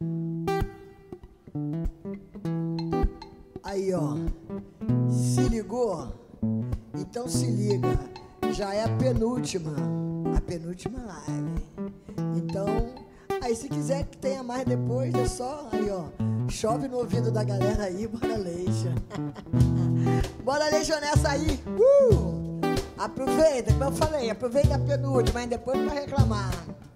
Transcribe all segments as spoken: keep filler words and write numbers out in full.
Aí, ó, se ligou? Então se liga, já é a penúltima, a penúltima live. Então, aí se quiser que tenha mais depois, é só, aí, ó, chove no ouvido da galera aí, bora Leixa. Bora Leixa nessa aí, uh! Aproveita, como eu falei, aproveita a penúltima, mas depois não vai reclamar.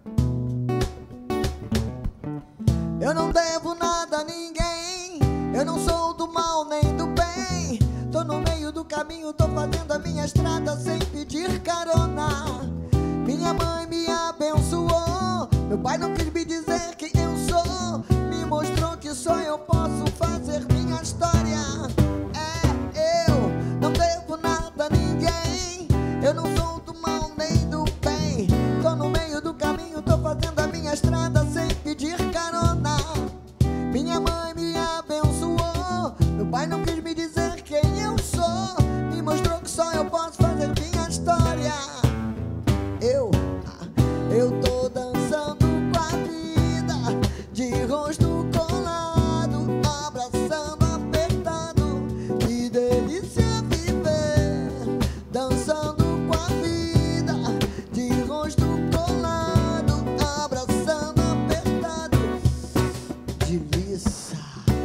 Eu não devo nada a ninguém, eu não sou do mal nem do bem. Tô no meio do caminho, tô fazendo a minha estrada sem pedir carona. Minha mãe me abençoou, meu pai não quis me dizer quem eu sou, me mostrou que só eu posso fazer minha história. É, eu não devo nada a ninguém, eu não sou do mal nem do bem. Tô no meio do caminho, tô fazendo a minha estrada sem pedir carona. Minha mãe me abençoou, meu pai não quis me dizer quem eu sou, me mostrou que só eu posso fazer minha história. Eu, eu tô dançando com a vida, de rosto colado, abraçando, apertado. Que delícia viver, dançando com a vida, de rosto colado, abraçando, apertado. Delícia.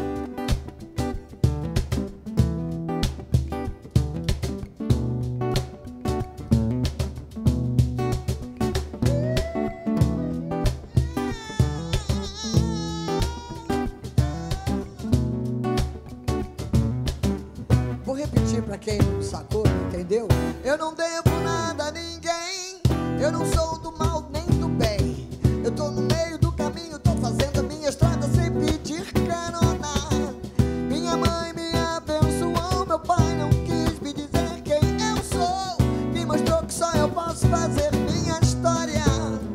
Vou repetir pra quem não sacou, não entendeu? Eu não devo nada a ninguém, eu não sou do mal nem do bem. Eu tô no meio do caminho, tô fazendo a minha estrada sem pedir carona. Minha mãe me abençoou, meu pai não quis me dizer quem eu sou, me mostrou que só eu posso fazer minha história.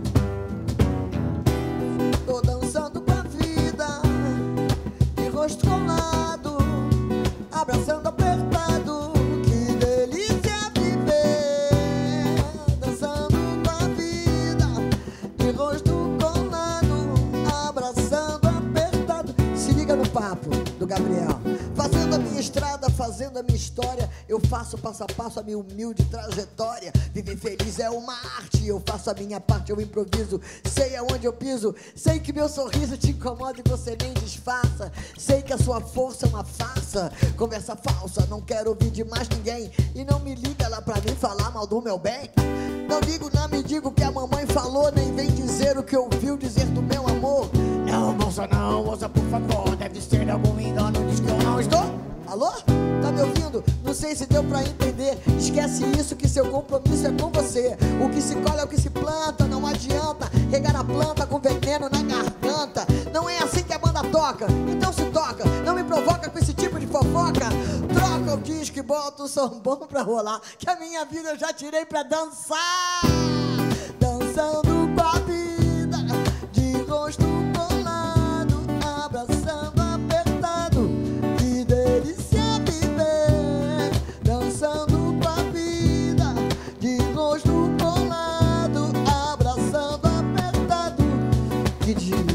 Tô dançando com a vida, de rosto colado, abraçando, apertado. Que delícia viver, dançando com a vida, de rosto colado, abraçando, apertado. Se liga no papo do Gabriel. Fazendo a minha estrada, fazendo a minha história, eu faço passo a passo a minha humilde trajetória. Viver feliz é uma arte, eu faço a minha parte, eu improviso, sei aonde eu piso. Sei que meu sorriso te incomoda e você nem disfarça. Sei que a sua força é uma farsa, conversa falsa, não quero ouvir de mais ninguém. E não me liga lá pra mim falar mal do meu bem. Não digo, não me digo o que a mamãe falou, nem vem dizer o que ouviu dizer do meu amor. Não, moça, não, moça, por favor, deve ser algum engano, diz que eu não estou. Alô? Tá me ouvindo? Não sei se deu pra entender. Esquece isso, que seu compromisso é com você. O que se colhe é o que se planta. Não adianta regar a planta com veneno na garganta. Não é assim que a banda toca, então se toca. Não me provoca com esse tipo de fofoca. Troca o disco e bota o som bom pra rolar, que a minha vida eu já tirei pra dançar. Dançando com a vida, de rosto colado, abraçando, apertado. Que delícia viver, dançando com a vida, de rosto colado, abraçando, apertado. Que delícia.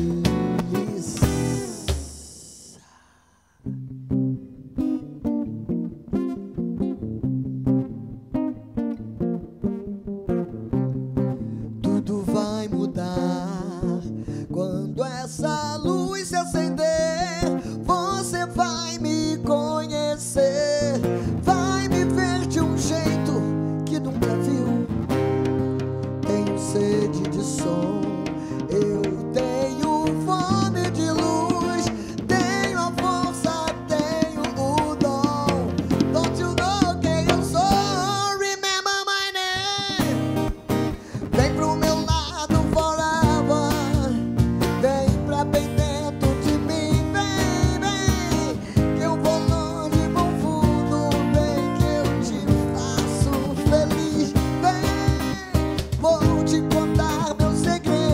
Tudo vai mudar quando essa luz se acender. Você vai me conhecer, vai me ver de um jeito que nunca viu. Tenho sede de som, eu tenho fome de luz, tenho a força, tenho o dom. Don't you know quem eu sou? Remember my name. Vem pro meu lado forever, vem pra bem dentro de mim, vem, vem, que eu vou longe, vou fundo, vem que eu te faço feliz, vem, vou te contar meu segredo.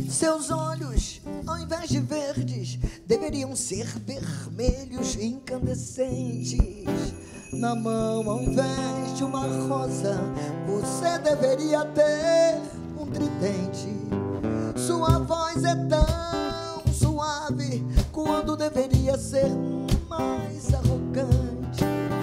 Seus olhos, ao invés de verdes, deveriam ser vermelhos incandescentes. Na mão, ao invés de uma rosa, você deveria ter um tridente. Sua voz é tão suave quando deveria ser mais arrogante.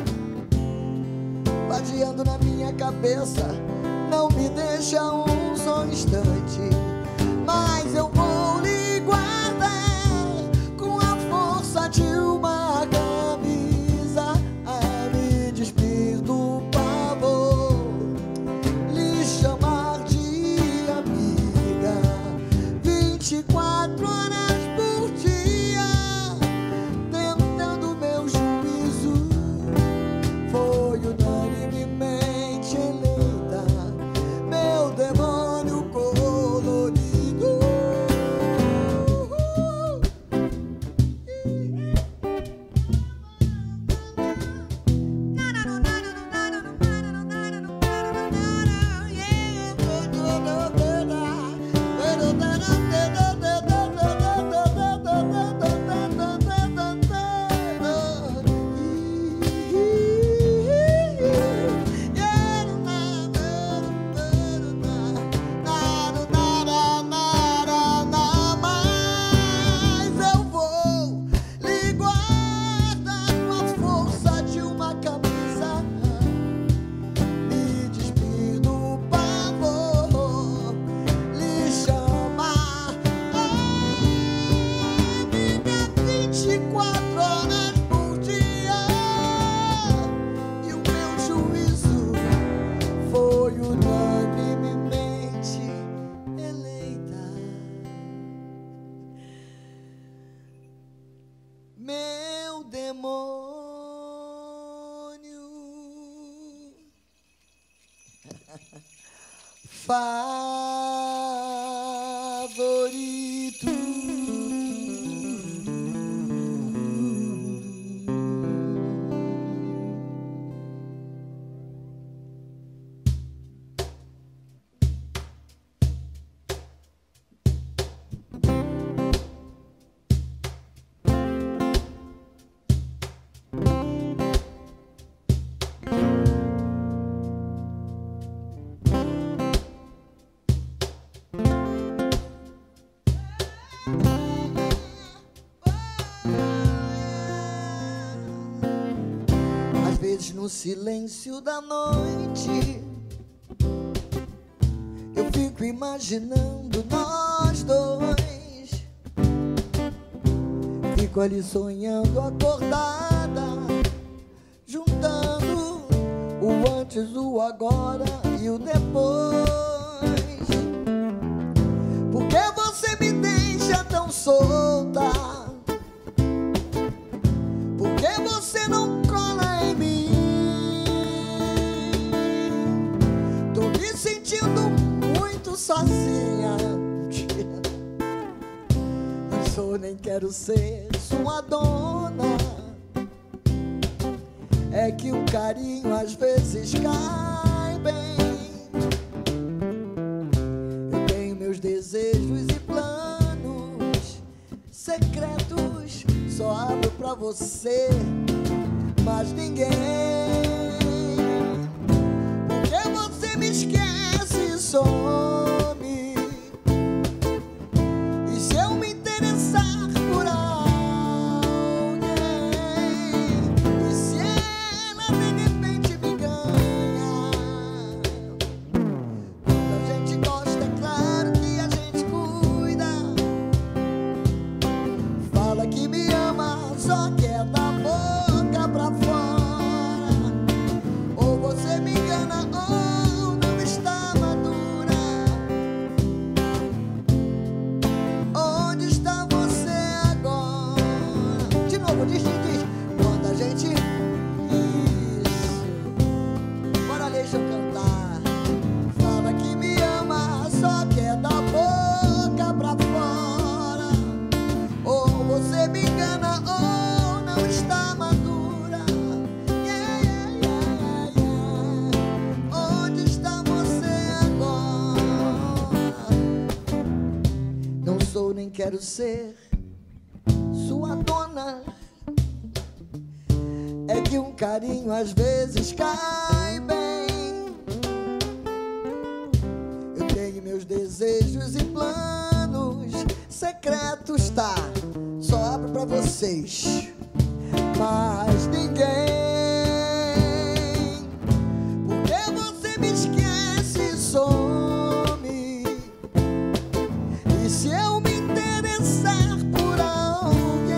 Vadiando na minha cabeça, não me deixa um só instante. Mas eu vou lhe guardar com a força de uma camisa, a me despir do pavor, lhe chamar de amiga. Vinte e quatro horas por dia, tentando meu juízo, foi unanimemente eleita meu demônio colorido. Meu demônio favorito. Às vezes no silêncio da noite eu fico imaginando nós dois. Fico ali sonhando acordada, juntando o antes, o agora e o depois. Por que você me deixa tão solta? Por que você não cola em mim? Tô me sentindo muito sozinha. Não sou nem quero ser sua dona. É que o carinho às vezes cai bem. Eu tenho meus desejos e planos secretos, só abro pra você, mas ninguém. Porque você me esquece e some. E se eu me interessar por alguém, e se ela de repente me ganha? Quando a gente gosta, é claro que a gente cuida. Fala que me ama, só que é da boca pra fora. Ou você me engana ou não está madura. quero ser sua dona. É que um carinho às vezes cai bem. Eu tenho meus desejos e planos secretos, tá? Só abro pra vocês, mas ninguém. Porque você me esquece, some. E se eu me interessar por alguém,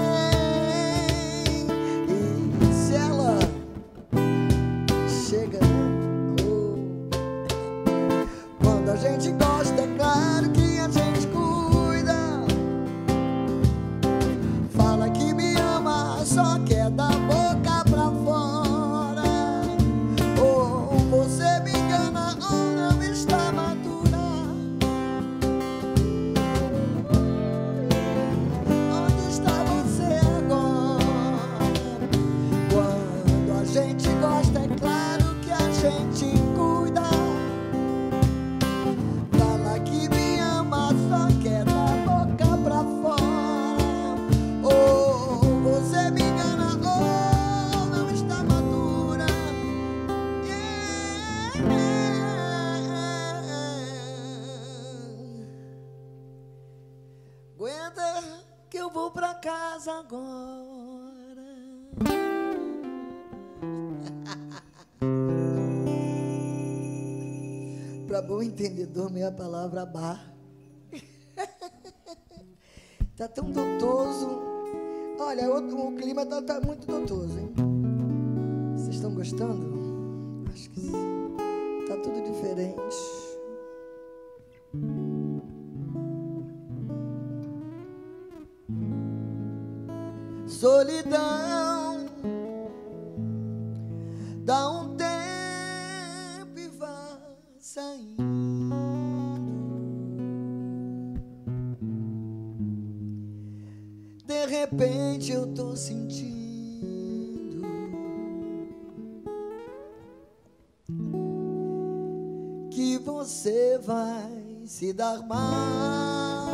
e se ela chega, oh. Quando a gente gosta, é claro que a gente cuida. Fala que me ama, só quer da boca pra fora. Ou você me engana ou não está madura. Onde está você agora? Quando a gente gosta, é claro que a gente cuida. Fala que me ama, só quer da boca pra fora. Ou você me engana ou não está madura. Aguenta que eu vou pra casa agora. Pra bom entendedor, meia palavra bar. Tá tão doutoso. Olha, o, o clima tá, tá muito doutoso, hein? Vocês estão gostando? Acho que sim. Tá tudo diferente. Solidão, dá um tempo e vá saindo. De repente eu tô sentindo que você vai se dar mal.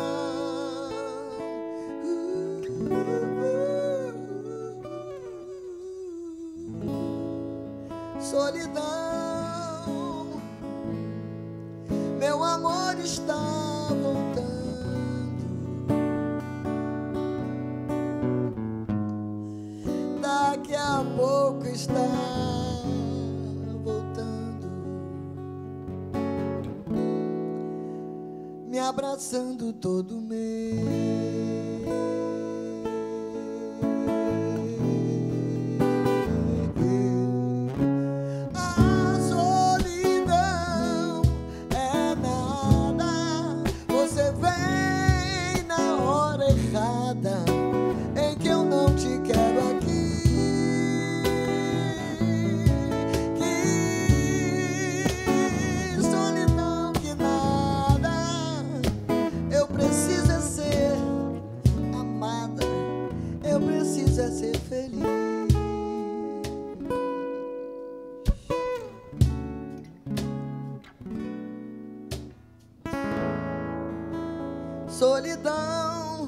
Solidão, meu amor está voltando. Daqui a pouco está voltando, me abraçando todo mês. Em que eu não te quero aqui. Que solidão, que nada. Eu preciso é ser amada. Eu preciso é ser feliz. Solidão,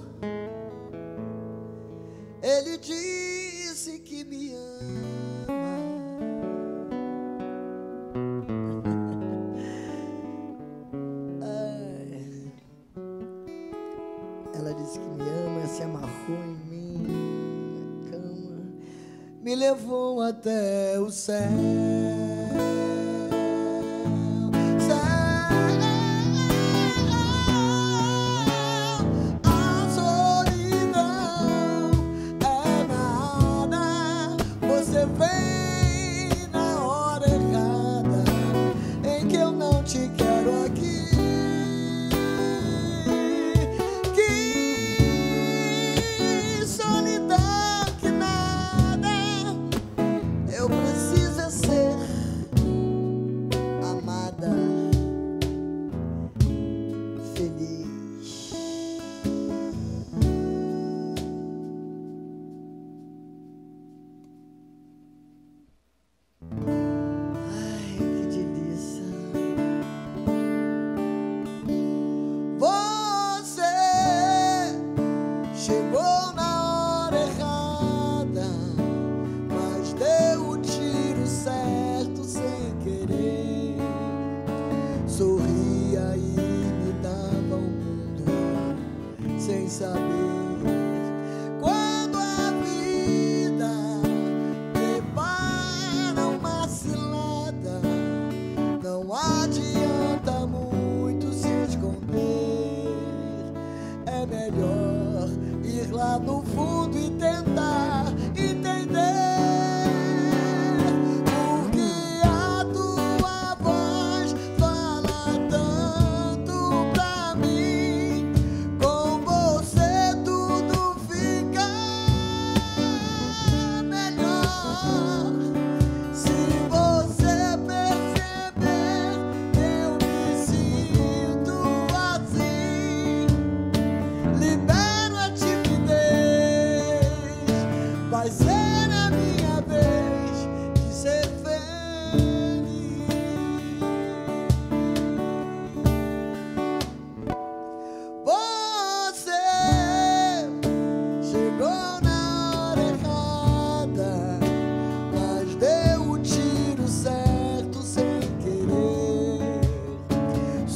ele disse que me ama. Ai. Ela disse que me ama, se amarrou em mim, na cama, me levou até o céu. Vem na hora errada, em que eu não te quero aqui. Que solidão, que nada. Eu preciso é ser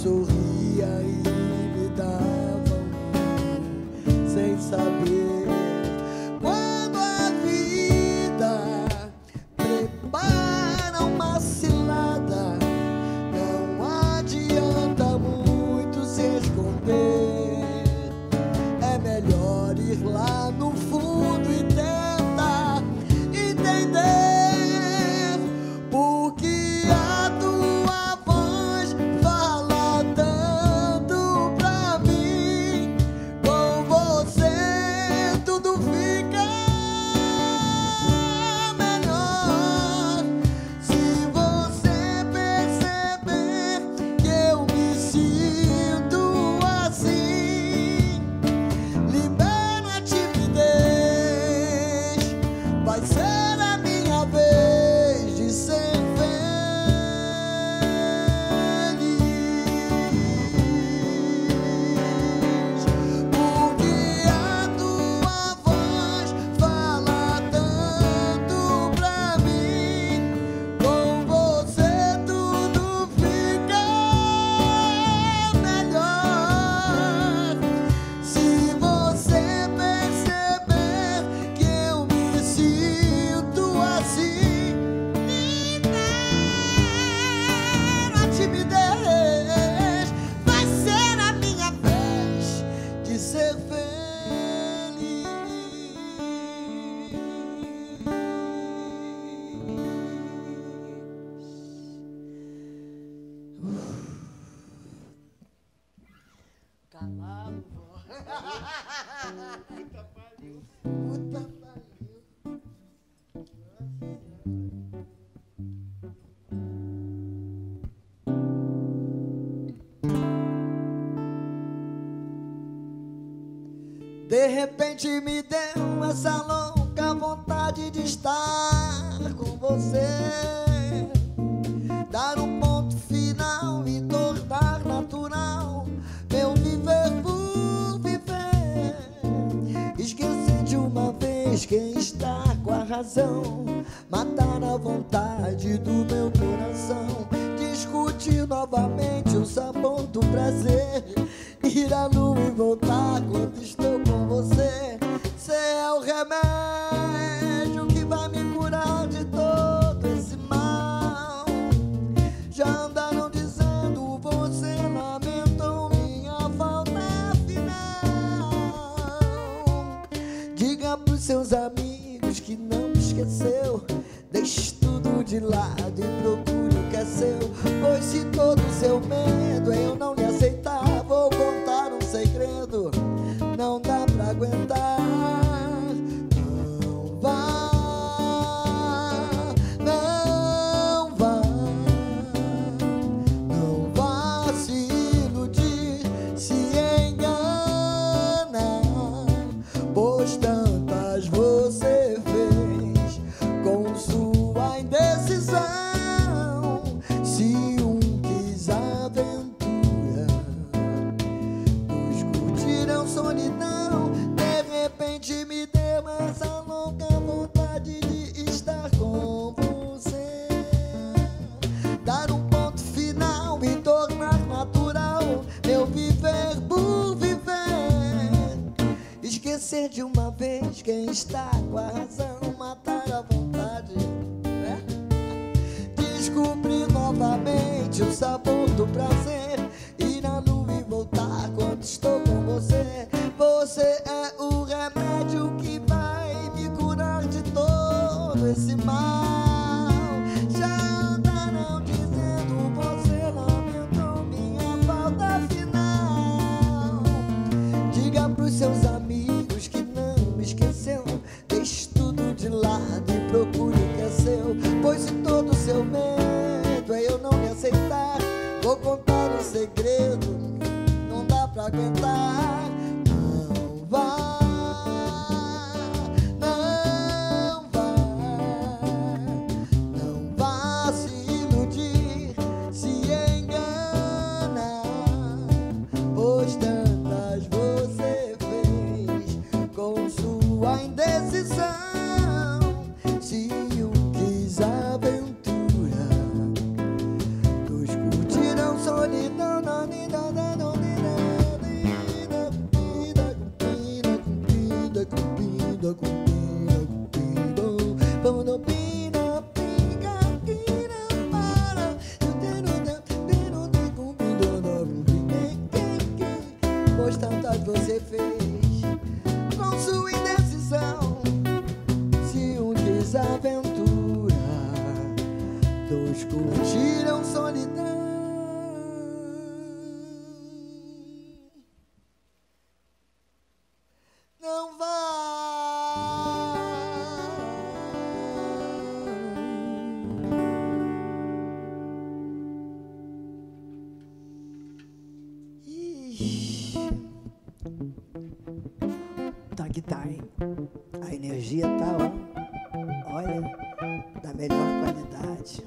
sorria e me dava um sem saber. Quando a vida prepara uma cilada, não adianta muito se esconder. É melhor ir lá no fundo e tentar entender por que a tua voz fala tanto pra mim. Com você tudo fica melhor. Se você perceber que eu me sinto assim, libera a timidez. Vai ser a minha vez de ser feliz. Porque a tua voz fala tanto pra mim. Com você tudo fica melhor. Se você perceber que eu me sinto assim, libera a timidez. Vai ser a minha vez de ser feliz. Calado, pô. Puta pariu. Puta pariu. De repente me deu essa louca vontade de estar com você, dar um ponto final e tornar natural meu viver por viver. Esquecer de uma vez quem está com a razão, matar a vontade do meu coração, discutir novamente o sabor do prazer, ir à lua e voltar quando estou com você. Cê é o remédio que vai me curar de todo esse mal. Já andaram dizendo, você lamentou minha falta final. Diga pros seus amigos que não me esqueceu, deixe tudo de lado e procure o que é seu. Pois se todo o seu medo é eu não lhe aceitar, vou contar um segredo, não dá pra aguentar. Não vá, não vá, não vá se iludir, se engana, pois tantas você fez com sua indecisão. Se um quis aventura, nos curtirão solidão. De repente me deu essa louca vontade de estar com você, dar um ponto final e tornar natural meu viver por viver. Esquecer de uma vez quem está com a razão, matar a vontade, né? Descobrir novamente o sabor do prazer, ir na lua e voltar quando estou com você. Você é o remédio que vai me curar de todo esse mal. Já andaram dizendo, você lamentou minha falta final. Diga pros seus amigos que não me esqueceu, deixe tudo de lado e procure o que é seu. Pois se todo o seu medo é eu não me aceitar, vou contar um segredo, não dá pra aguentar. Não vá, não vá, não vá se iludir, se engana, pois tantas você fez com sua indecisão. Se um quis aventura, nos curtirão solidão, não mas você fez com sua indecisão. Se um desaventura, dois curtiram solidão. Não vai. Ixi. Tá que tá, hein? A energia tá, ó, olha, da melhor qualidade.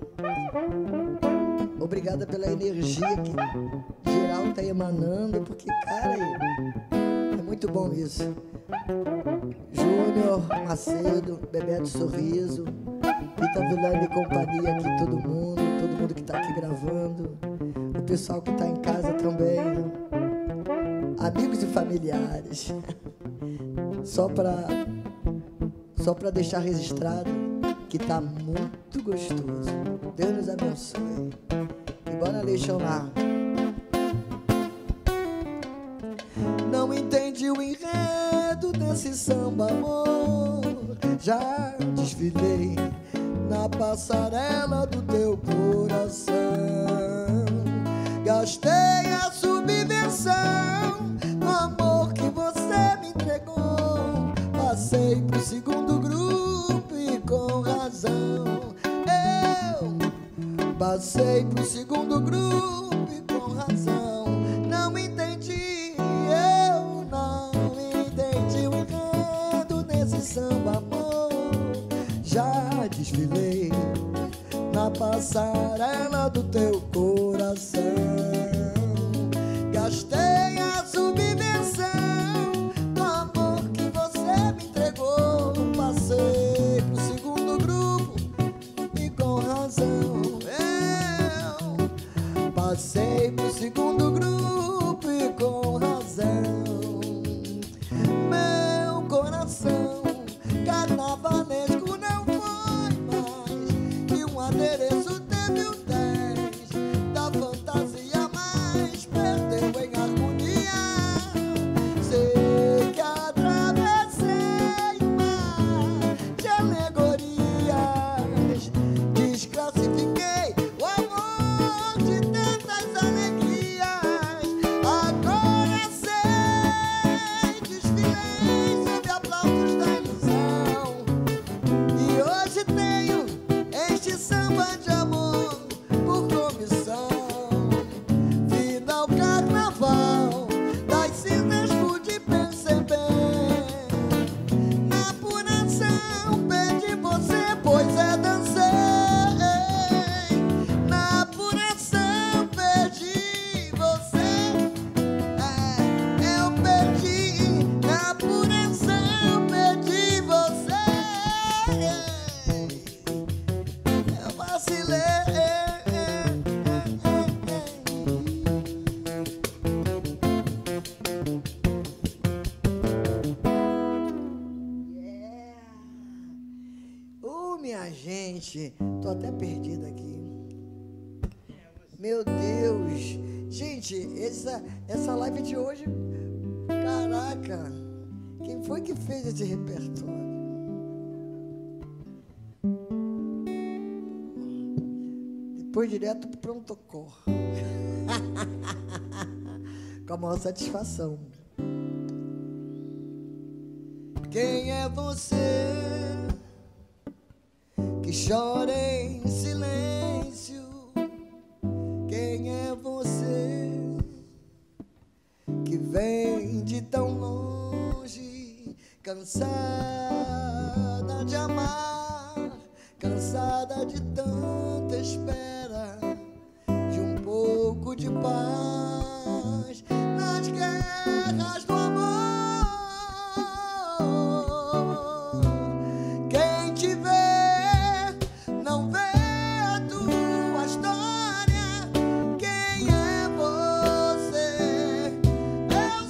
Obrigada pela energia que geral tá emanando, porque, cara, é muito bom isso. Júnior Macedo, Bebeto Sorriso, Rita Vilani e companhia aqui, todo mundo, todo mundo que tá aqui gravando, o pessoal que tá em casa também, amigos e familiares. Só pra, só pra deixar registrado que tá muito gostoso. Deus nos abençoe. E bora lecionar. Não entendi o enredo desse samba, amor. Já desfilei na passarela do teu coração. Gastei a subversão no amor que você me entregou. Passei pro segundo grupo e com razão. Eu passei pro segundo grupo e com razão. Não entendi, eu não entendi o enredo desse samba, amor. Já desfilei na passarela do teu coração. Gastei a subversão do amor que você me entregou. Passei pro segundo grupo e com razão. Eu passei pro segundo grupo e com razão. Meu coração carnavalesco não foi mais que um adereço, teve o dez da fantasia, mas perdeu em harmonia. Sei que atravessei o mar de alegorias, desclassifiquei o amor de tantas alegrias. Agora sei, desfilei sob aplausos da ilusão. E hoje tenho este samba de amor por comissão. Final carnaval das cinzas pude perceber. Na apuração perdi você, pois é, dancei. Na apuração perdi você, é, eu perdi. Na apuração perdi você, eu vacilei. Yeah. Ô, minha gente, tô até perdida aqui. Meu Deus. Gente, essa, essa live de hoje, caraca, quem foi que fez esse repertório? Depois direto pro pronto-socorro. Com a maior satisfação. Quem é você que chora em silêncio? Quem é você que vem de tão longe, cansada de amar, cansada de tanta espera, de um pouco de paz nas guerras do amor? Quem te vê não vê a tua história. Quem é você? Eu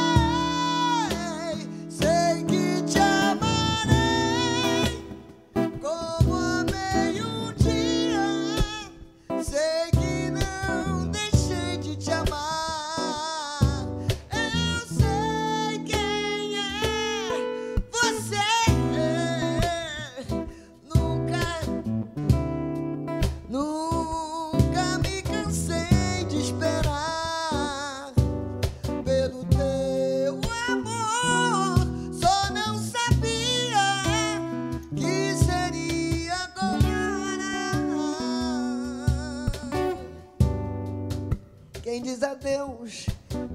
sei, sei que te amarei como amei um dia. Sei que não deixei de te amar.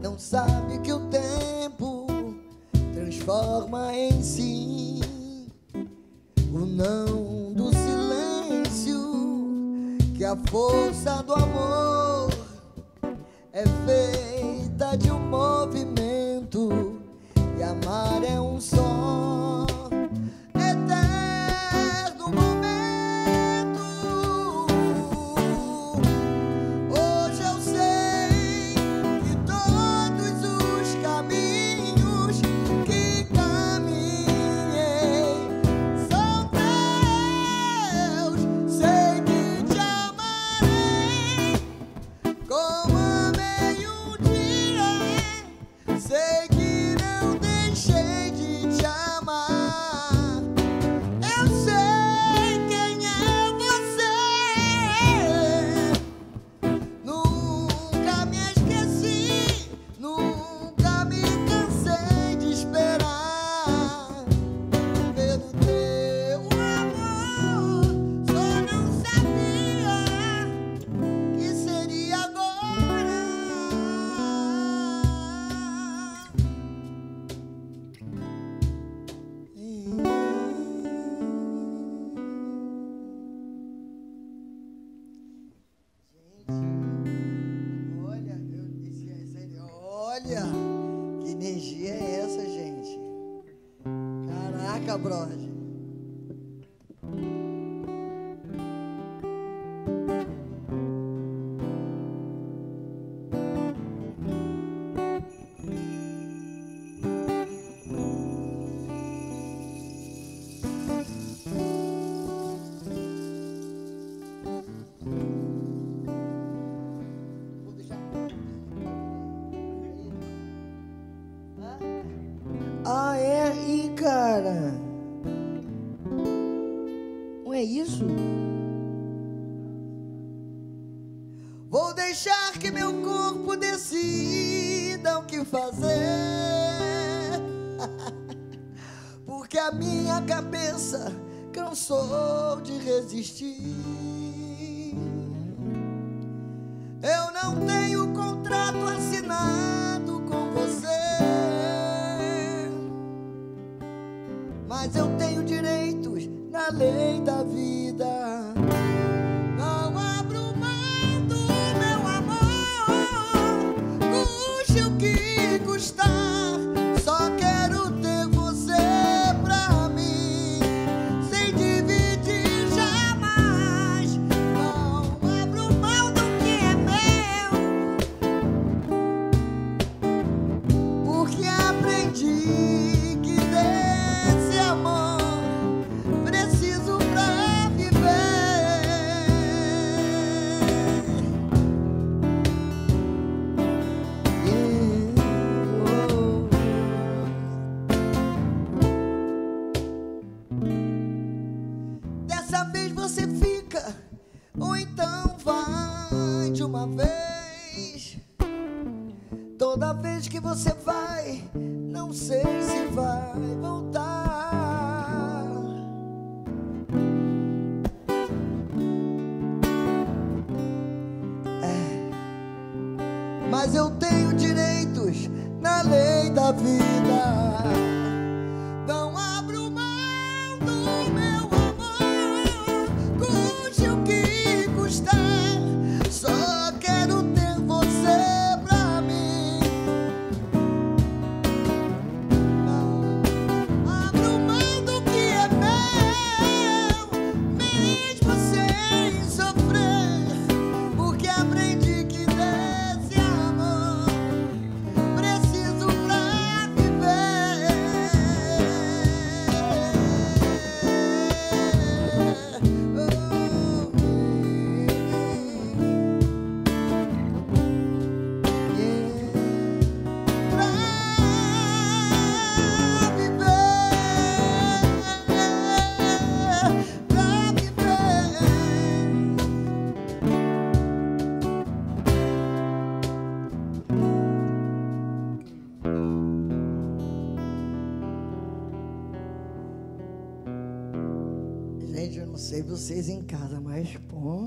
não sabe que o tempo transforma em sim o não do silêncio, que a força do amor é feita de um movimento, e amar é um só eterno momento. Hoje eu sei que todos os caminhos que caminhei são teus. Sei que te amarei como amei um dia. Sei que não deixei de te amar. Eu sei quem é você. Nunca me esqueci, nunca me cansei de esperar pelo teu amor. Só não sabia que seria agora. Olha, eu disse essa aí. Olha, que energia é essa, gente? Caraca, brother. Vou deixar. Ah, é? Ih, cara. Não é isso? Vou deixar que meu corpo decida o que fazer, porque a minha cabeça cansou de resistir. Eu não tenho contrato assinado com você, mas eu tenho direitos na lei da vida. Não abro mão do meu amor, custe o que custar. Só quero ter você pra mim, sem dividir jamais. Não abro mão do que é meu, porque aprendi que desse amor preciso pra viver. Dessa vez você fica, ou então vai de uma vez. Toda vez que você vai, não sei se vai voltar. É, mas eu tenho direitos na lei da vida. Não abro mão do meu amor, custe o que custar. Só quero ter você pra mim. Não abro mão do que é meu, mesmo sem sofrer, porque aprendi que desse amor preciso pra viver. Gente, eu não sei vocês em casa, mas pô,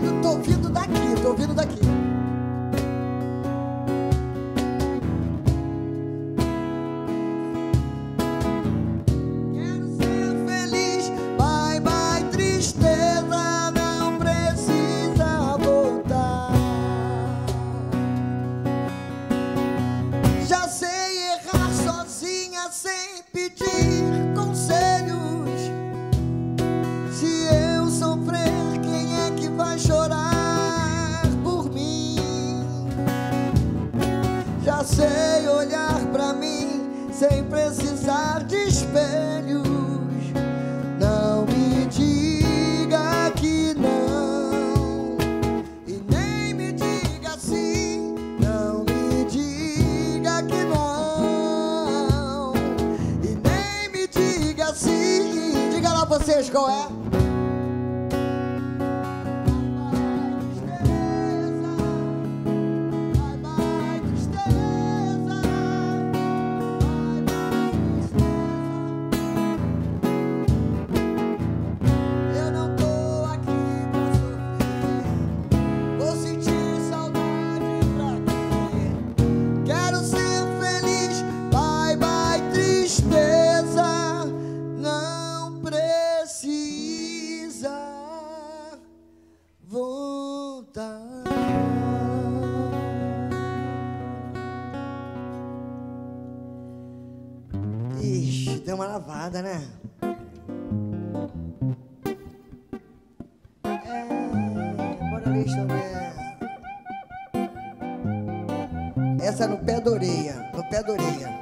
ouvindo, tô ouvindo daqui, tô ouvindo daqui. Quero ser feliz, bye bye tristeza, não precisa voltar. Já sei errar sozinha sem pedir conselhos. Se eu sofrer, quem é que vai chorar por mim? Já sei olhar pra mim sem precisar de espelhos. Não me diga que não, e nem me diga sim. Não me diga que não, e nem me diga sim. Diga lá vocês qual é. Ixi, deu uma lavada, né? É, bora ali, né? Essa é no pé da orelha, no pé da orelha.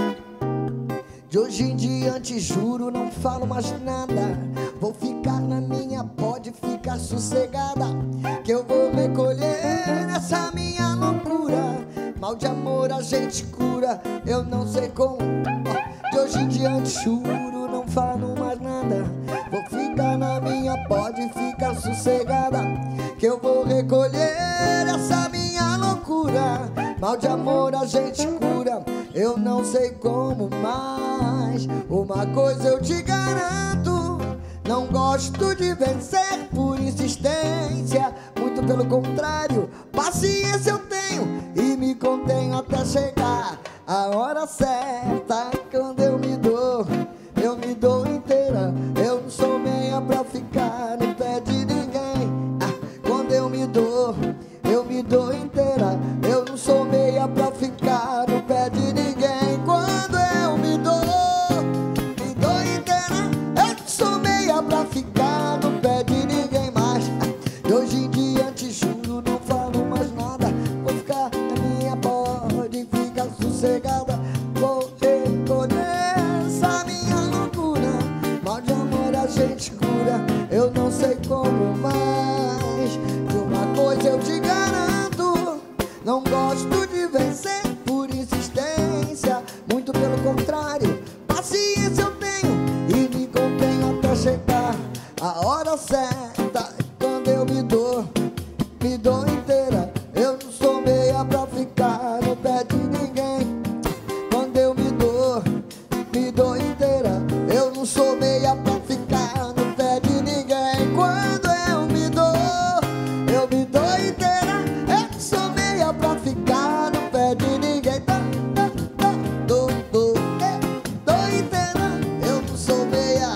De hoje em diante, juro, não falo mais nada. Vou ficar na minha, pode ficar sossegada, que eu vou recolher essa minha loucura. Mal de amor a gente cura, eu não sei como. De hoje em diante, juro, não falo mais nada. Vou ficar na minha, pode ficar sossegada, que eu vou recolher essa minha loucura. Mal de amor a gente cura, eu não sei como mais. Uma coisa eu te garanto, não gosto de vencer por insistência. Muito pelo contrário, paciência eu tenho e me contenho até chegar a hora certa. Quando eu me dou, eu me dou inteira. Eu não sou meia pra ficar no pé de ninguém. Ah, quando eu me dou, eu me dou inteira. Eu não sou meia pra ficar no pé de ninguém. Quando eu me dou, me dou inteira. Eu não sou meia pra ficar no pé de ninguém mais. Ah, de hoje em diante, juro, não falo mais nada. Vou ficar na minha, pode ficar sossegada. Vou recolher essa minha loucura. Mal de amor a gente cura, eu não sei como mais. De uma coisa eu te garanto, não gosto de vencer por insistência. Muito pelo contrário, paciência eu tenho e me contenho até chegar a hora certa. Quando eu me dou, me dou inteira. Eu não sou meia pra ficar no pé de ninguém. Quando eu me dou, me dou inteira. Eu não sou meia pra ficar no pé de ninguém. Quando eu me dou, eu me dou inteira. Eu não sou meia pra ficar no pé de ninguém. Tá, tá, tá, dou, dou, é, dou inteira. Eu não sou meia.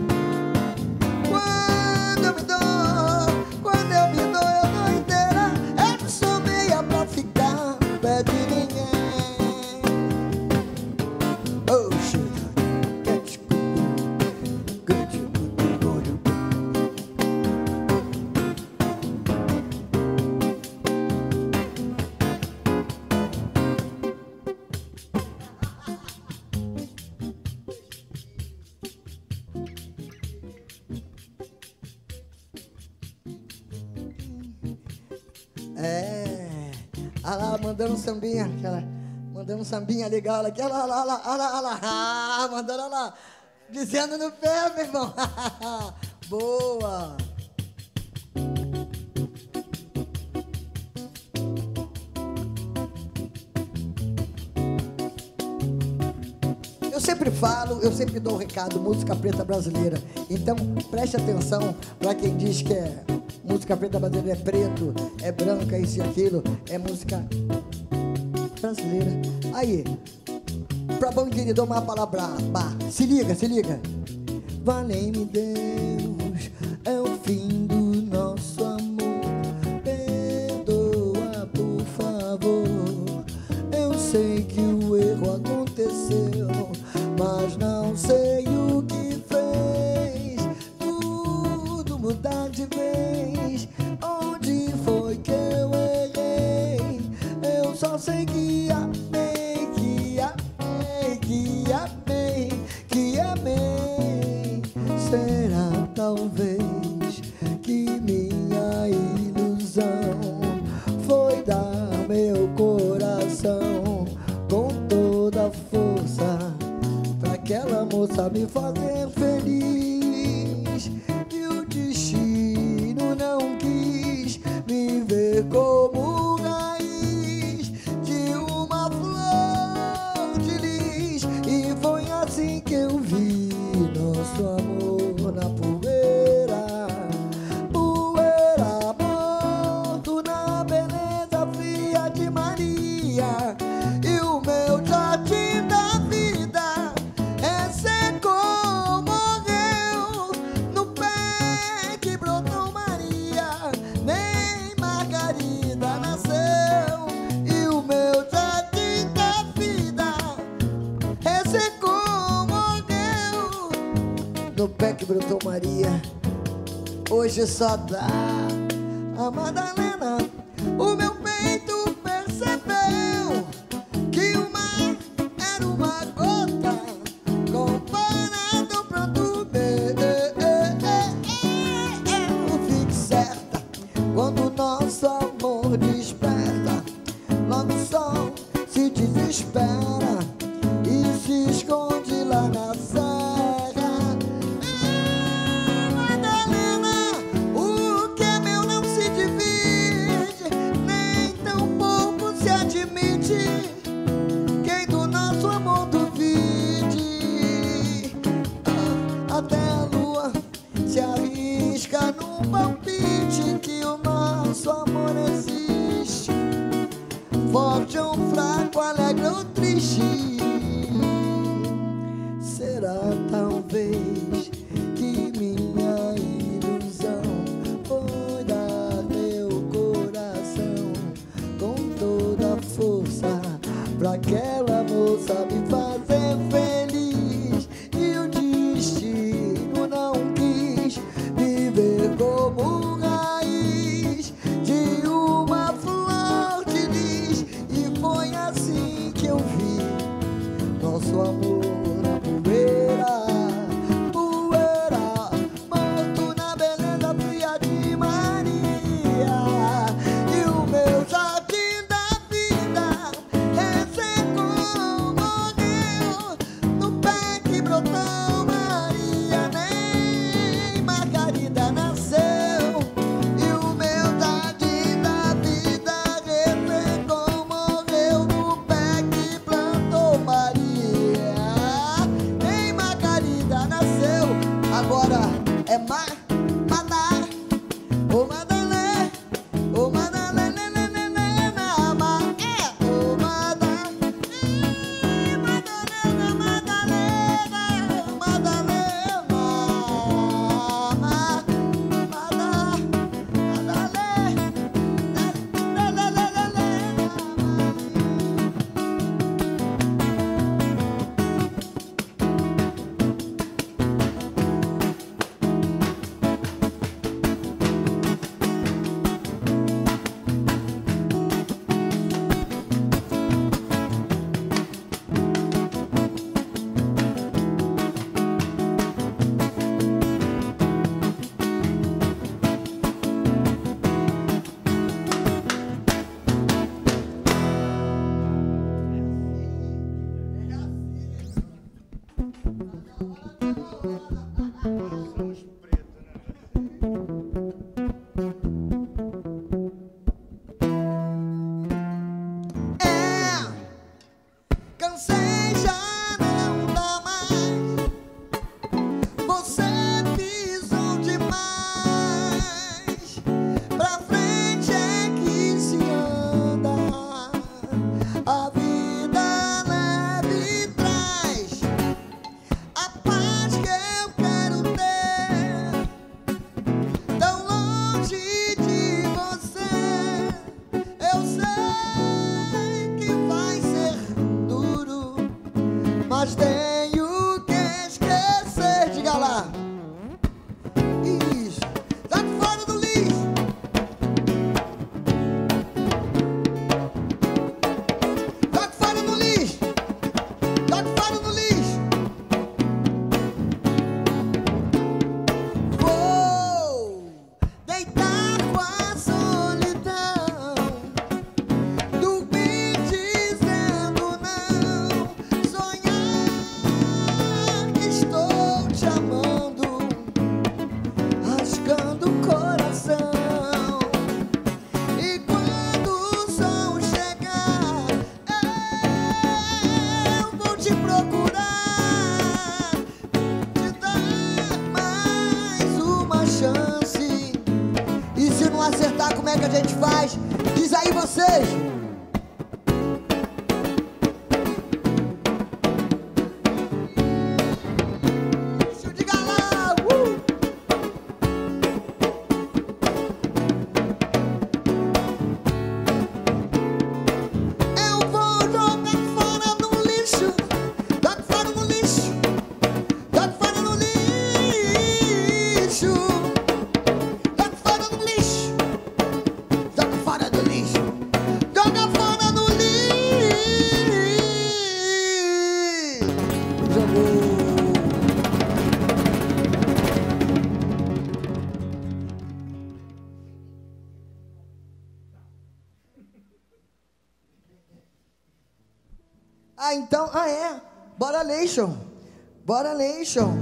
Quando eu me dou, quando eu me dou, eu dou inteira. Eu não sou meia pra ficar no pé de ninguém. Oh, shit. Catch good, good, good, good. É, olha lá, mandando um sambinha, aquela, mandando um sambinha legal, olha aqui, olha lá, olha lá, olha lá, olha lá, ah, mandando, olha lá, dizendo no pé, meu irmão. Boa. Eu sempre falo, eu sempre dou um recado, música preta brasileira. Então preste atenção para quem diz que é Música preta brasileira é preto, é branca, isso e aquilo. É música brasileira. Aí, pra bom entendedor, uma palavra. Bah. Se liga, se liga. Valei-me Deus, é o fim do nosso amor. Perdoa, por favor. Eu sei que o erro aconteceu, mas não sei o que fez tudo mudar de vez. Onde foi que eu errei? Eu só sei que amei, que amei, que amei, que amei. Será talvez que minha ilusão foi dar meu coração com toda a força pra aquela moça me fazer feliz. E o destino não quis me ver como raiz de uma flor de lis. E foi assim que eu vi nosso amor na poeira, poeira morto na beleza fria de Maria. E o meu jardim da vida é secou, morreu no pé que brotou Maria, nem Margarida nasceu. E o meu jardim da vida é secou, morreu no pé que brotou Maria. Hoje só dá a Madalena. O meu peito percebeu que o mar era uma gota comparado pronto bem. Fique certa, quando nosso amor desperta, logo o sol se desespera e se esconde lá na serra. Madalena, o que é meu não se divide, nem tão pouco se admite. Quem do nosso amor duvide, ah, até a lua se arrisca num palpite que o nosso amor existe, forte ou fraco, alegre ou triste. Será talvez que minha ilusão foi dar meu coração com toda a força pra aquela moça me fazer feliz. E o destino não quis me ver como raiz de uma flor de lis. E foi assim que eu vi acertar como é que a gente faz. Diz aí vocês. Diga lá, uh! Eu vou jogar fora no lixo. Joga fora no lixo. Joga fora no lixo. Joga fora no lixo. Joga fora do lixo. Joga fora no lixo. Jogou. Ah, então, ah é. Bora Leixão. Bora Leixão.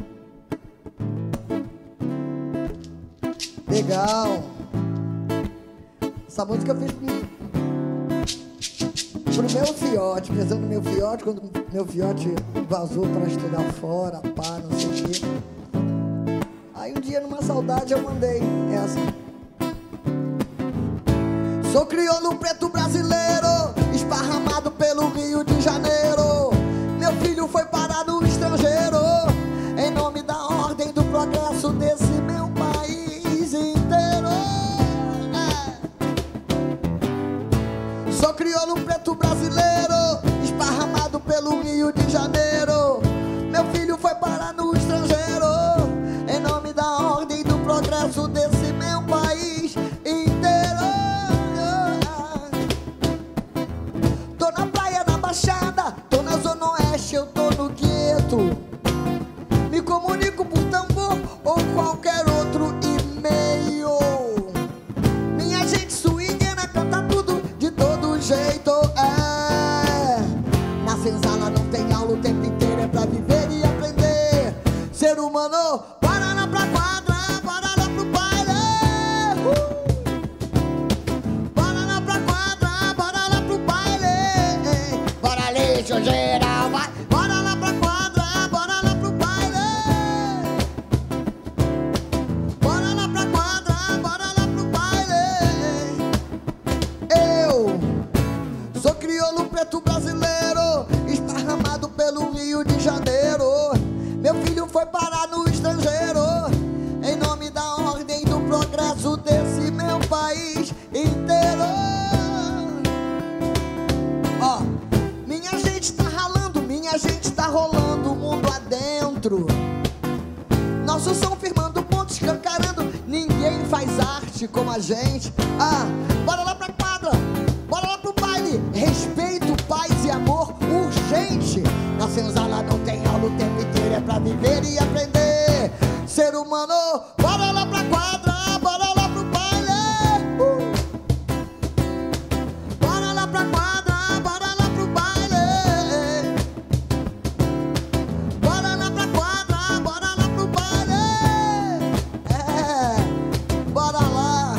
Legal. Essa música eu fiz pro meu fiote, pensando no meu fiote, quando meu fiote vazou para estudar fora, pá, não sei o quê. Aí um dia, numa saudade, eu mandei essa. Sou crioulo preto brasileiro, esparramado pelo Rio de Janeiro. Meu filho foi parar no estrangeiro, em nome da ordem do progresso desse meu país inteiro. É. Sou crioulo preto brasileiro, esparramado pelo Rio de Janeiro. Meu filho foi parar no estrangeiro, em nome da ordem do progresso desse meu país inteiro. Tô na praia, na Baixada, tô na Zona Oeste, eu tô no gueto. Me comunico por tambor ou qualquer outro e-mail. Minha gente swingueira canta tudo de todo jeito, é. Na senzala não tem aula, o tempo inteiro é pra viver e aprender. Ser humano, bora lá pra quadra, bora lá pro baile. Uh! Bora lá pra quadra, bora lá pro baile. Bora lixo geral, vai. Bora lá pra quadra, bora lá pro baile. Bora lá pra quadra, bora lá pro baile. Eu sou crioulo preto brasileiro, esparramado pelo Rio de Janeiro. Meu filho foi parar no estrangeiro, em nome da ordem do progresso desse meu país inteiro. Ó, minha gente tá ralando, minha gente tá rolando o mundo adentro. Nosso som firmando pontos, escancarando. Ninguém faz arte como a gente. Ah, bora lá pra quadra, bora lá pro baile. Respeito, paz e amor urgente. Na senzala não tem aula, o tempo inteiro é pra viver e aprender. Ser humano, bora lá pra quadra, bora lá pro baile. Uh! Bora lá pra quadra, bora lá pro baile. Bora lá pra quadra, bora lá pro baile. É, bora lá.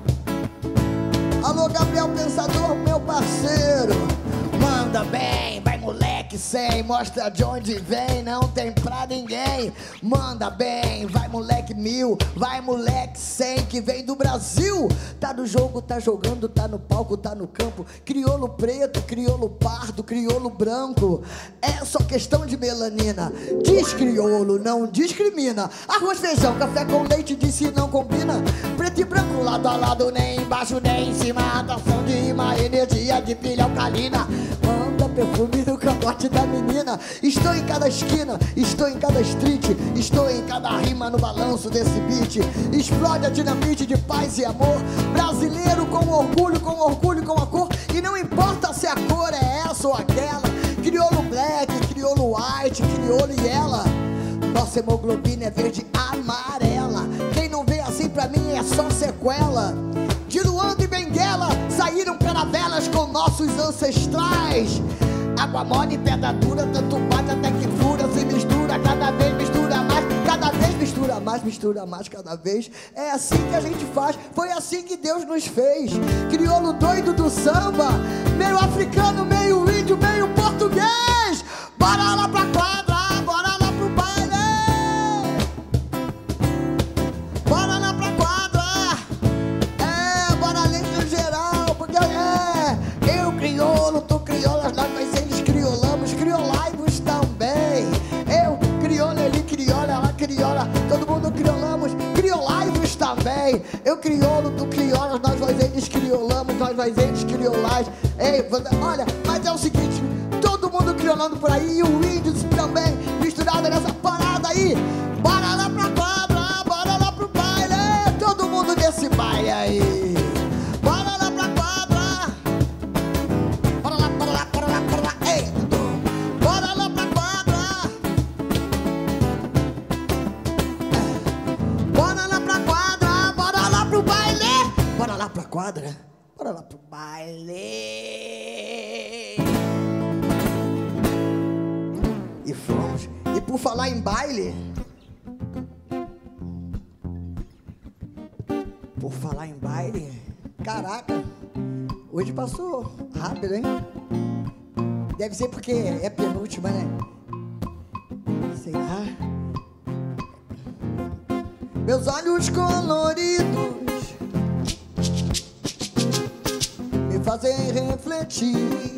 Alô, Gabriel Pensador, meu parceiro. Manda bem, vai moleque sem, mostra de onde vem, não tem pra ninguém. Manda bem, vai moleque mil, vai moleque sem, que vem do Brasil. Tá no jogo, tá jogando, tá no palco, tá no campo. Crioulo preto, crioulo pardo, crioulo branco. É só questão de melanina. Diz crioulo, não discrimina. Arroz, feijão, café com leite, disse não combina. Preto e branco, lado a lado, nem embaixo nem em cima. Atração de imã, energia de pilha alcalina. Manda perfume no cangote da menina. Estou em cada esquina, estou em cada street, estou em cada rima no balanço desse beat. Explode a dinamite de paz e amor. Brasileiro com orgulho, com orgulho, com a cor. E não importa se a cor é essa ou aquela. Crioulo black, crioulo white, crioulo e ela. Nossa hemoglobina é verde amarela. Quem não vê assim pra mim é só sequela. De Luanda e Benguela saíram caravelas com nossos ancestrais. Água mole e pedra dura, tanto bate até que fura. Se mistura, cada vez mistura mais. Cada vez mistura mais, mistura mais cada vez. É assim que a gente faz, foi assim que Deus nos fez. Crioulo doido do samba, meio africano, meio índio, meio português. Bora lá pra quadra, bora lá pro baile. Bora lá pra quadra. escriolamos, nós vai ver escriolagem. Ei, você, olha, mas é o seguinte, todo mundo criolando por aí, e o índio também, misturado nessa parada aí. Bora lá pra quadra, bora lá pro baile, todo mundo nesse baile aí. Bora lá pra quadra, bora lá, bora lá, bora lá, bora lá, ei, bora lá pra quadra. Bora lá pra quadra, bora lá pro baile. Bora lá pra quadra, bora lá pro baile. E fomos. E por falar em baile, por falar em baile, caraca, hoje passou rápido, hein? Deve ser porque é penúltima, né? Sei lá. Meus olhos coloridos me fazem refletir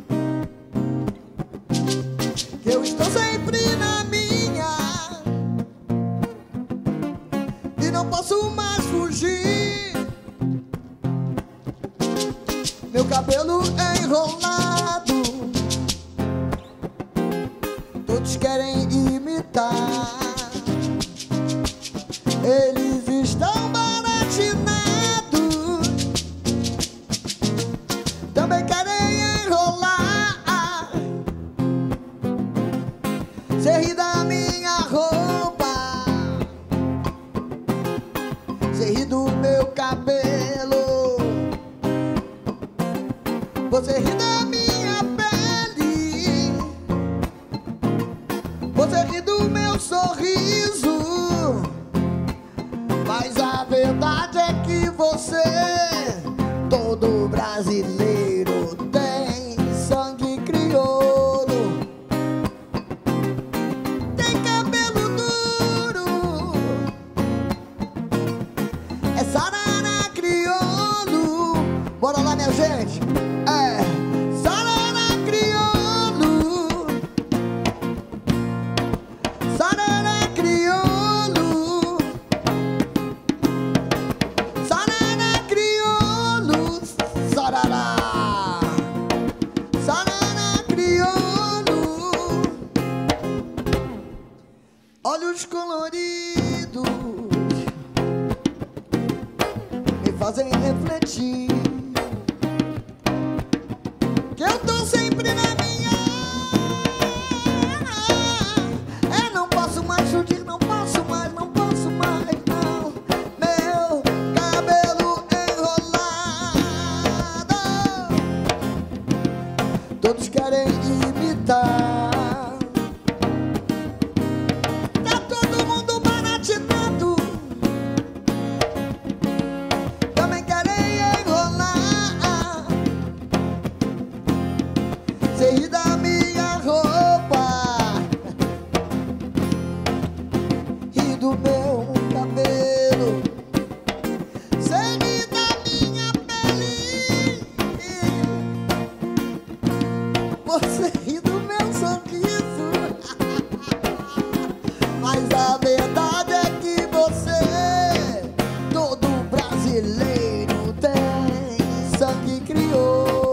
que eu estou sempre na minha e não posso mais fugir. Meu cabelo é enrolado, todos querem imitar. Eles estão baratinados, também querem enrolar. Cê ri da minha roupa, cê ri do meu cabelo, você ri da minha pele, você ri do meu sorriso. Mas a verdade é que você, todo brasileiro, tem sangue crioulo, tem cabelo duro, é sarará crioulo. Bora lá, minha gente, é sarará crioulo, sarará crioulo. Olhos coloridos me fazem refletir que eu tô sempre na minha. É, não posso mais fugir, não posso mais, não posso mais, não. Meu cabelo enrolado, todos querem imitar. Cê ri da minha roupa, ri do meu cabelo, cê ri da minha pele, você ri do meu sorriso. Mas a verdade é que você, todo brasileiro, tem sangue crioulo.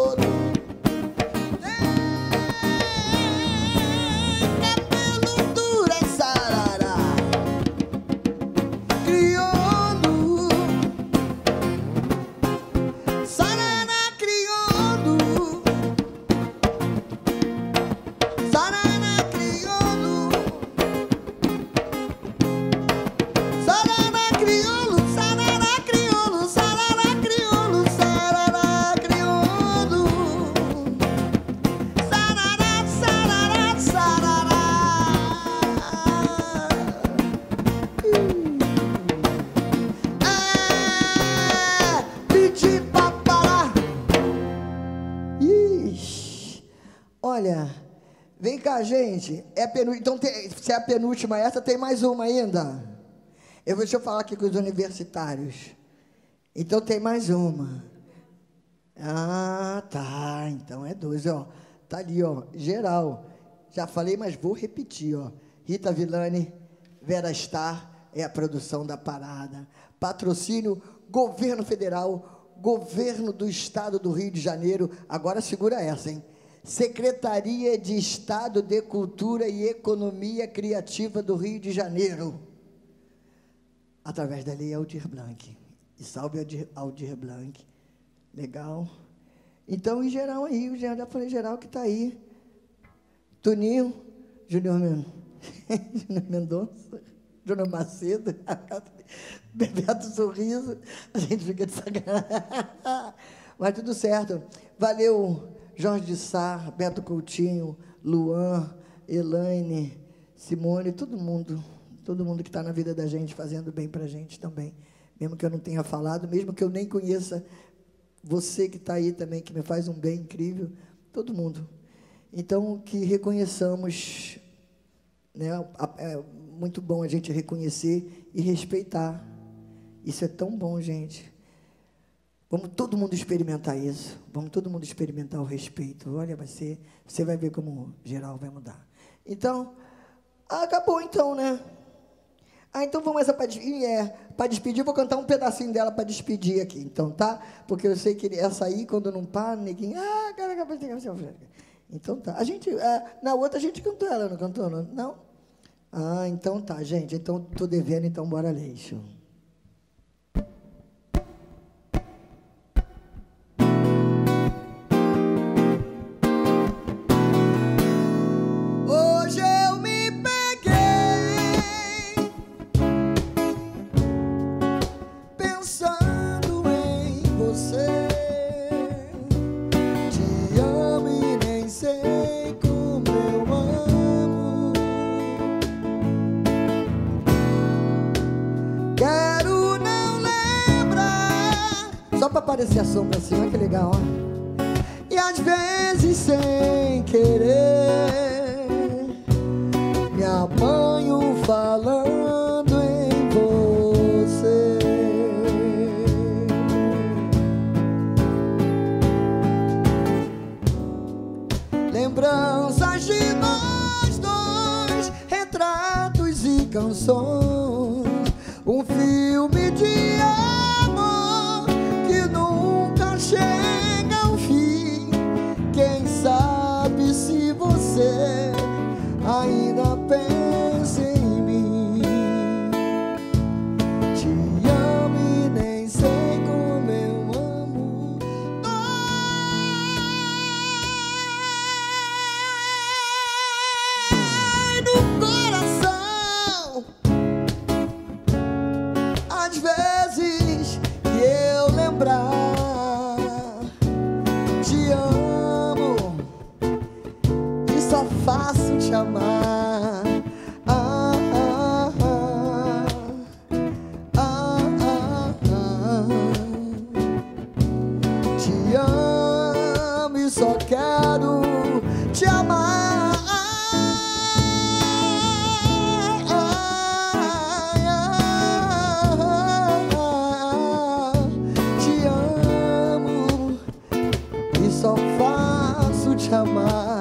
Olha, vem cá, gente. É penúltima, então, tem, se é a penúltima essa, tem mais uma ainda. Eu vou, deixa eu falar aqui com os universitários. Então tem mais uma. Ah, tá. Então é doze, ó. Tá ali, ó. Geral. Já falei, mas vou repetir, ó. Rita Villani, Vera Star é a produção da parada. Patrocínio, Governo Federal, Governo do Estado do Rio de Janeiro, agora segura essa, hein? Secretaria de Estado de Cultura e Economia Criativa do Rio de Janeiro, através da Lei Aldir Blanc. E salve Aldir, Aldir Blanc. Legal. Então, em geral aí, o já falei geral que está aí. Toninho, Júnior Men... Mendonça, Júnior Macedo, Bebeto Sorriso, a gente fica de sacanagem. Mas tudo certo. Valeu, Jorge de Sá, Beto Coutinho, Luan, Elaine, Simone, todo mundo, todo mundo que está na vida da gente, fazendo bem para a gente também. Mesmo que eu não tenha falado, mesmo que eu nem conheça você que está aí também, que me faz um bem incrível, todo mundo. Então, que reconheçamos, né, é muito bom a gente reconhecer e respeitar. Isso é tão bom, gente. Vamos todo mundo experimentar isso. Vamos todo mundo experimentar o respeito. Olha, vai ser, você vai ver como geral vai mudar. Então, acabou então, né? Ah, então vamos essa para despedir. É, para despedir, vou cantar um pedacinho dela para despedir aqui, então, tá? Porque eu sei que essa aí, quando não para, neguinho... Ah, cara, então tá. A gente, é, na outra a gente cantou ela, não cantou? Não? não? Ah, então tá, gente. Então, tô devendo, então bora ler. Show. Aparecer a sombra assim, olha que legal, ó. E às vezes sem querer me apanho falando em você. Lembranças de nós dois, retratos e canções, um filme de chega ao fim. Quem sabe se você ainda pensa em mim. Te amo e nem sei como eu amo. Dói no coração às vezes que eu lembrar. Faço te amar. Ah, ah, ah, ah, ah, ah. Te amo e só quero te amar. Ah, ah, ah, te amo e só faço te amar.